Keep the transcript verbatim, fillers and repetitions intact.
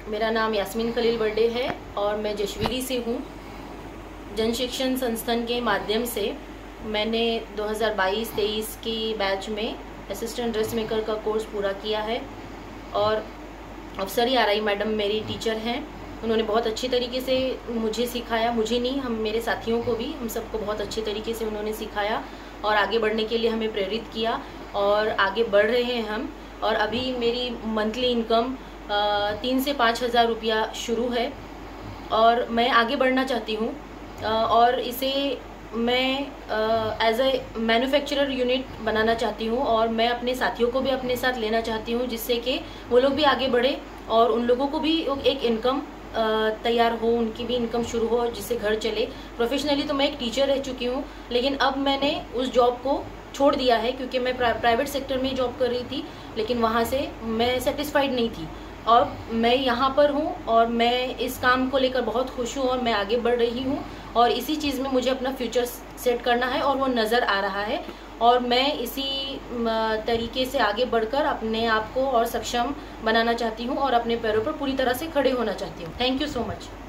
मेरा नाम यास्मीन खलील बर्डे है और मैं जशवीरी से हूँ। जन शिक्षण संस्थान के माध्यम से मैंने दो हज़ार बाईस तेईस की बैच में असिस्टेंट ड्रेस मेकर का कोर्स पूरा किया है और अफसरी आरआई मैडम मेरी टीचर हैं। उन्होंने बहुत अच्छी तरीके से मुझे सिखाया, मुझे नहीं हम मेरे साथियों को भी, हम सबको बहुत अच्छे तरीके से उन्होंने सिखाया और आगे बढ़ने के लिए हमें प्रेरित किया और आगे बढ़ रहे हैं हम। और अभी मेरी मंथली इनकम तीन से पाँच हज़ार रुपया शुरू है और मैं आगे बढ़ना चाहती हूँ और इसे मैं एज ए मैन्युफैक्चरर यूनिट बनाना चाहती हूँ और मैं अपने साथियों को भी अपने साथ लेना चाहती हूँ, जिससे कि वो लोग भी आगे बढ़े और उन लोगों को भी एक इनकम तैयार हो, उनकी भी इनकम शुरू हो जिससे घर चले। प्रोफेशनली तो मैं एक टीचर रह चुकी हूँ, लेकिन अब मैंने उस जॉब को छोड़ दिया है क्योंकि मैं प्राइवेट सेक्टर में जॉब कर रही थी, लेकिन वहाँ से मैं सेटिस्फाइड नहीं थी और मैं यहाँ पर हूँ और मैं इस काम को लेकर बहुत खुश हूँ और मैं आगे बढ़ रही हूँ और इसी चीज़ में मुझे अपना फ्यूचर सेट करना है और वो नज़र आ रहा है और मैं इसी तरीके से आगे बढ़कर अपने आप को और सक्षम बनाना चाहती हूँ और अपने पैरों पर पूरी तरह से खड़े होना चाहती हूँ। Thank you so much.